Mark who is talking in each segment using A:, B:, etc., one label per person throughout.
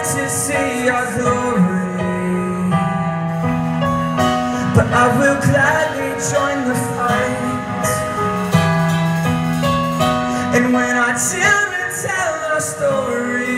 A: live to see your glory, but I will gladly join the fight. And when our children tell our story,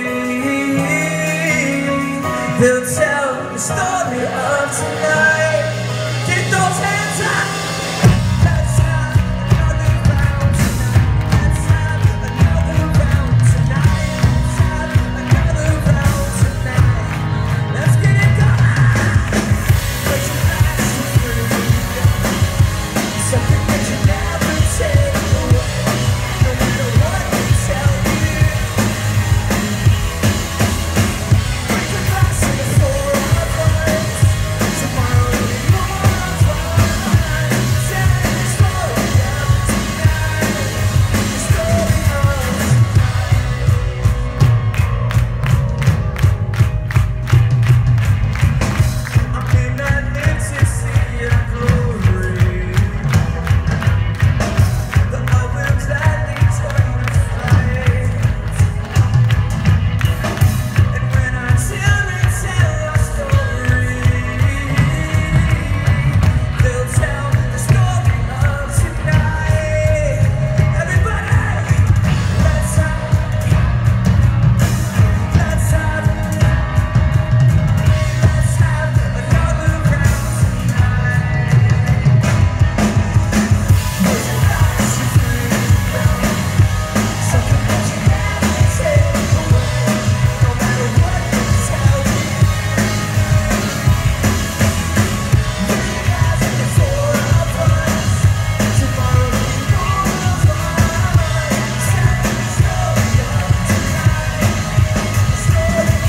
A: they'll tell the story of tonight. Get those hands up! Let's have another round tonight. Let's have another round tonight. Let's have another round tonight. Let's get it going! Put your glasses through. Something that you never take away, no matter what they tell you. Break the glasses for our boys. Tomorrow will be more fun. Tell the story of tonight. The story of I may not live to see your glory, but I will gladly join the fight. And when our children tell our story, they'll tell the story of tonight. Everybody, let's have another round tonight. Put your glasses through. Something that you never take away, no matter what they tell you. Put your glasses for our boys. Tomorrow will be more fun. Tell the story of tonight. The story of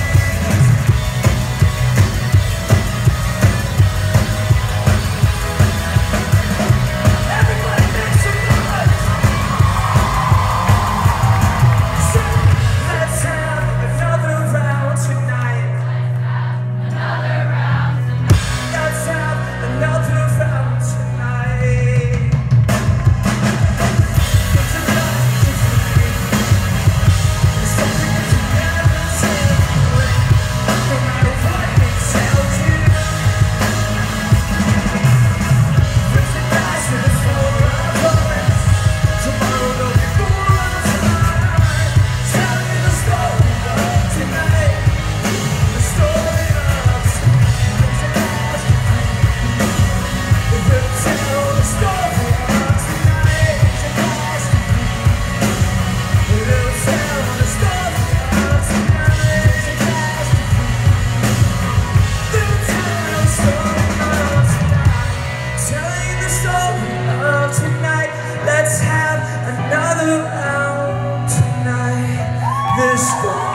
A: everybody make some noise. Let's have another round tonight. Let's have another round tonight. It's a lot to free. It's something that you never take away, no matter what they tell you. Raise the glasses for our boys. Tomorrow there'll be more fun. Tell you the story of tonight. The story of raise the glass to we will tell the story of tonight. Raise the glass to we will tell the story of tonight. Raise the glass to we'll tell the story of tonight. Telling the story of tonight. Let's have another round tonight. The story